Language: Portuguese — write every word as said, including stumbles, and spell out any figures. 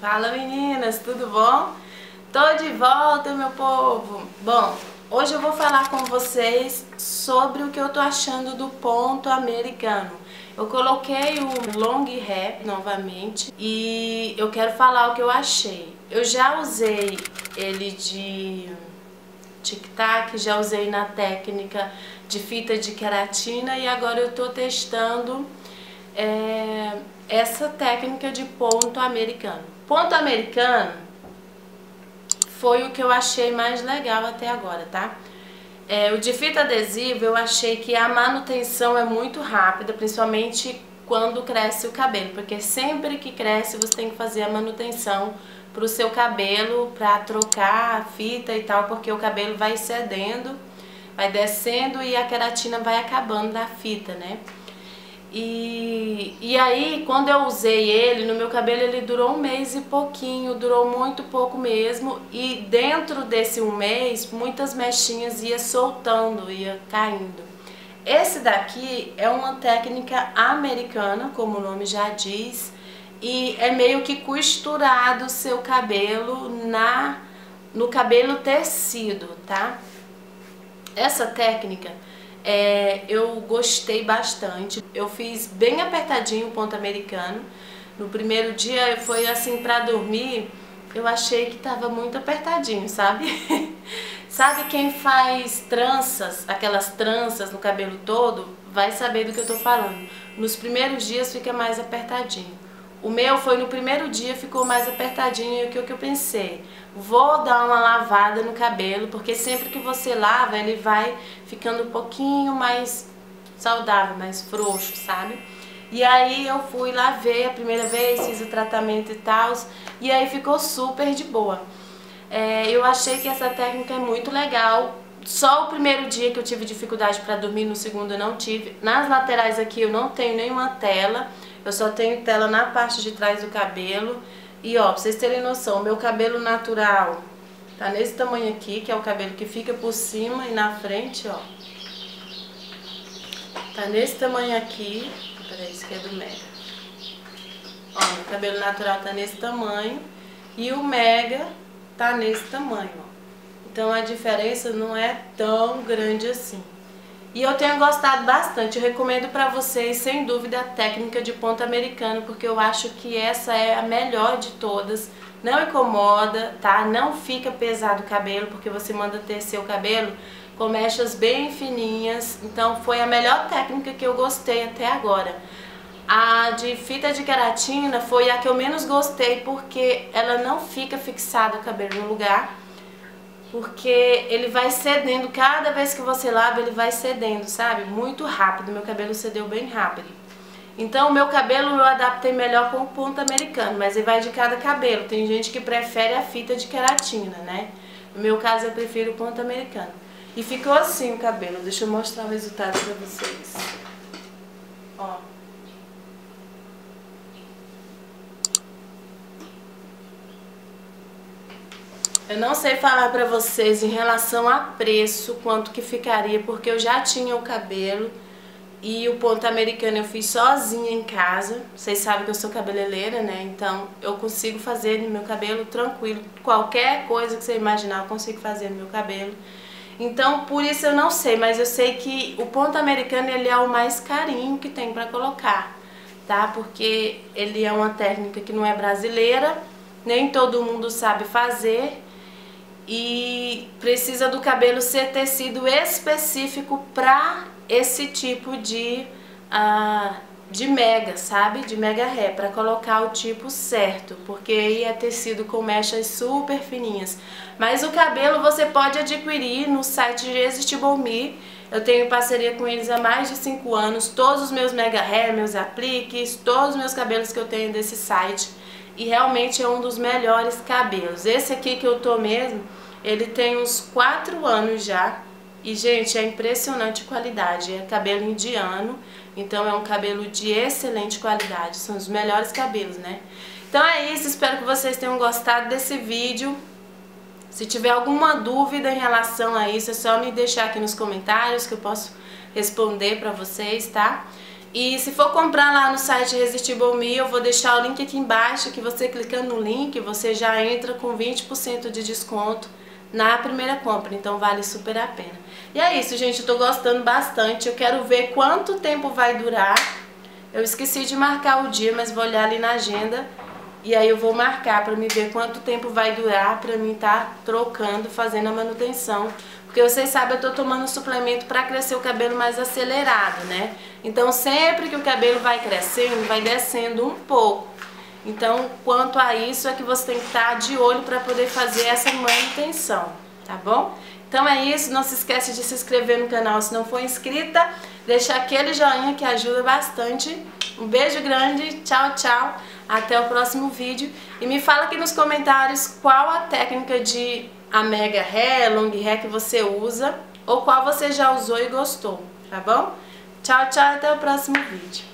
Fala meninas, tudo bom? Tô de volta, meu povo! Bom, hoje eu vou falar com vocês sobre o que eu tô achando do ponto americano. Eu coloquei o long hair novamente e eu quero falar o que eu achei. Eu já usei ele de tic-tac, já usei na técnica de fita de queratina e agora eu tô testando é, essa técnica de ponto americano. Ponto americano foi o que eu achei mais legal até agora, tá? É, o de fita adesiva eu achei que a manutenção é muito rápida, principalmente quando cresce o cabelo, porque sempre que cresce você tem que fazer a manutenção pro seu cabelo, pra trocar a fita e tal, porque o cabelo vai cedendo, vai descendo e a queratina vai acabando da fita, né? E, e aí, quando eu usei ele, no meu cabelo ele durou um mês e pouquinho, durou muito pouco mesmo. E dentro desse um mês, muitas mechinhas ia soltando, ia caindo. Esse daqui é uma técnica americana, como o nome já diz. E é meio que costurado o seu cabelo na, no cabelo tecido, tá? Essa técnica... É, eu gostei bastante. Eu fiz bem apertadinho o ponto americano. No primeiro dia foi assim pra dormir, eu achei que tava muito apertadinho, sabe? Sabe quem faz tranças, aquelas tranças no cabelo todo, vai saber do que eu tô falando. Nos primeiros dias fica mais apertadinho. O meu foi no primeiro dia, ficou mais apertadinho. E o que, o que eu pensei? Vou dar uma lavada no cabelo, porque sempre que você lava, ele vai ficando um pouquinho mais saudável, mais frouxo, sabe? E aí eu fui, lavei a primeira vez, fiz o tratamento e tal, e aí ficou super de boa. É, eu achei que essa técnica é muito legal. Só o primeiro dia que eu tive dificuldade para dormir, no segundo eu não tive. Nas laterais aqui eu não tenho nenhuma tela. Eu só tenho tela na parte de trás do cabelo. E ó, pra vocês terem noção, o meu cabelo natural tá nesse tamanho aqui, que é o cabelo que fica por cima e na frente, ó. Tá nesse tamanho aqui. Peraí, isso aqui é do Mega. Ó, meu cabelo natural tá nesse tamanho. E o Mega tá nesse tamanho, ó. Então a diferença não é tão grande assim. E eu tenho gostado bastante, eu recomendo pra vocês, sem dúvida, a técnica de ponto americano, porque eu acho que essa é a melhor de todas. Não incomoda, tá? Não fica pesado o cabelo, porque você manda tecer o cabelo com mechas bem fininhas. Então foi a melhor técnica que eu gostei até agora. A de fita de queratina foi a que eu menos gostei, porque ela não fica fixada o cabelo no lugar. Porque ele vai cedendo, cada vez que você lava ele vai cedendo, sabe? Muito rápido, meu cabelo cedeu bem rápido. Então o meu cabelo eu adaptei melhor com o ponto americano, mas ele vai de cada cabelo. Tem gente que prefere a fita de queratina, né? No meu caso eu prefiro o ponto americano. E ficou assim o cabelo, deixa eu mostrar o resultado pra vocês. Ó. Eu não sei falar pra vocês em relação a preço quanto que ficaria, porque eu já tinha o cabelo e o ponto americano eu fiz sozinha em casa. Vocês sabem que eu sou cabeleireira, né? Então eu consigo fazer no meu cabelo tranquilo. Qualquer coisa que você imaginar eu consigo fazer no meu cabelo. Então por isso eu não sei, mas eu sei que o ponto americano ele é o mais carinho que tem pra colocar, tá? Porque ele é uma técnica que não é brasileira, nem todo mundo sabe fazer. E precisa do cabelo ser tecido específico para esse tipo de, uh, de mega, sabe? De mega hair, para colocar o tipo certo, porque aí é tecido com mechas super fininhas. Mas o cabelo você pode adquirir no site de Irresistible Me. Eu tenho parceria com eles há mais de cinco anos. Todos os meus mega hair, meus apliques, todos os meus cabelos que eu tenho desse site. E realmente é um dos melhores cabelos. Esse aqui que eu tô mesmo, ele tem uns quatro anos já. E, gente, é impressionante a qualidade. É cabelo indiano, então é um cabelo de excelente qualidade. São os melhores cabelos, né? Então é isso, espero que vocês tenham gostado desse vídeo. Se tiver alguma dúvida em relação a isso, é só me deixar aqui nos comentários que eu posso responder pra vocês, tá? E se for comprar lá no site Irresistible Me, eu vou deixar o link aqui embaixo, que você clicando no link, você já entra com vinte por cento de desconto na primeira compra, então vale super a pena. E é isso, gente, eu tô gostando bastante, eu quero ver quanto tempo vai durar. Eu esqueci de marcar o dia, mas vou olhar ali na agenda e aí eu vou marcar pra me ver quanto tempo vai durar pra mim tá trocando, fazendo a manutenção. Porque vocês sabem, eu tô tomando suplemento pra crescer o cabelo mais acelerado, né? Então sempre que o cabelo vai crescendo, vai descendo um pouco. Então, quanto a isso é que você tem que estar de olho para poder fazer essa manutenção, tá bom? Então é isso, não se esquece de se inscrever no canal se não for inscrita, deixar aquele joinha que ajuda bastante. Um beijo grande, tchau, tchau, até o próximo vídeo. E me fala aqui nos comentários qual a técnica de a mega hair, long hair que você usa, ou qual você já usou e gostou, tá bom? Tchau, tchau, até o próximo vídeo.